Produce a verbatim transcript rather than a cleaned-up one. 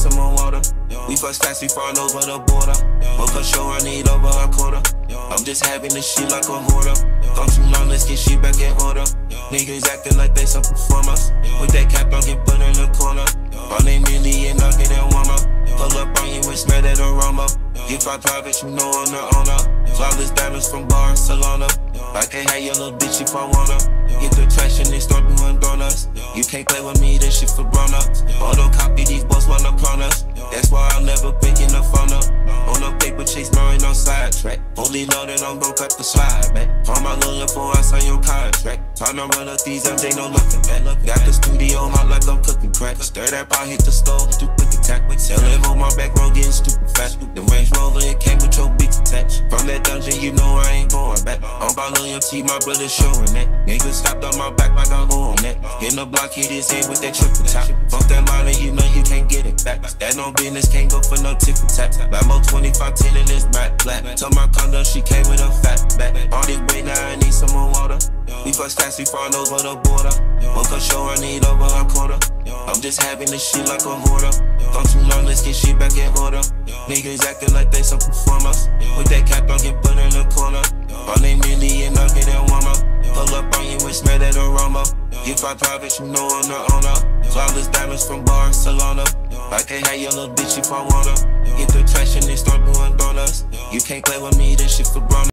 some more water. We first class, we found over the border. Woke up show, I need over a quarter. I'm just having this shit like a hoarder. Gone too long, let's get shit back in order. Niggas acting like they some performers. With that cap, I'll get put in the corner. My name Millie and I'll get that warmer. Pull up on you and smell that aroma. If I private, you know I'm the owner. Flawless diamonds from Barcelona. I can have your little bitch if I wanna. Get the traction and start doing donuts. You can't play with me, this shit for grown-ups. Auto copy, these boys wanna clone us. That's why I'll never picking the phone up. On the paper chase, knowing no sidetrack. Fully loaded, I'm gon' cut the slide back. Call my little info, I sign your contract. Time to run up these M J, no looking back. Got the studio hot like I'm cooking crack. Stir that pot, hit the stove, do quick attack. Tell him on my back road, getting stupid fast. The Range Rover, it came with your big attach. From that dungeon, you know I ain't going back. I'm about loyalty, my brother showing that. Niggas stopped on my back like I'm on that. Getting the block, hit his head with that triple top. Fuck that line, and you know you can't get it back. That no business, can't go for no tickle tap. Lamo twenty-five ten in this back black. Tell my condo she came with a fat back. All this weight now, I need some more water. We first class, we found over the border. Woke up show, I need over a quarter. I'm just having this shit like a hoarder. Gone too long, let's get shit back in order. Niggas acting like they some performers. With that cap, I'll get put in the corner. My name Millie and I'll get that warmer. Pull up on you and smell that aroma. If I private, you know I'm the owner. Flawless diamonds from Barcelona. I can have your little bitch if I wanna. Get the traction and start doing donuts. You can't play with me, this shit for grown.